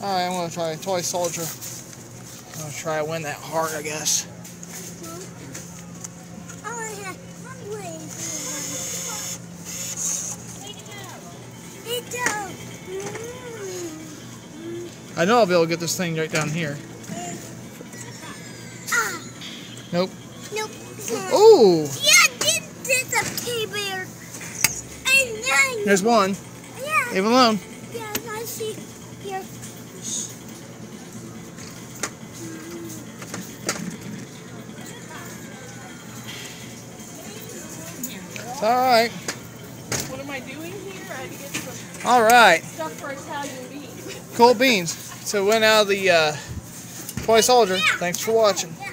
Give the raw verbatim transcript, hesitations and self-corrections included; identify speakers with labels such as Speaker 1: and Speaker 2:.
Speaker 1: Alright, I'm gonna try Toy Soldier. I'm gonna try to win that heart, I guess. I know I'll be able to get this thing right down here. Nope.
Speaker 2: Nope.
Speaker 1: Ooh!
Speaker 2: Yeah, this is a K-Bear. And then,
Speaker 1: There's one.
Speaker 2: yeah.
Speaker 1: Leave it alone.
Speaker 2: Yeah, I see here.
Speaker 1: It's alright.
Speaker 3: What am I doing here? I had to get some
Speaker 1: Alright.
Speaker 3: stuff for Italian beans.
Speaker 1: Cool beans. So we went out of the uh, Toy Soldier. Thanks for watching.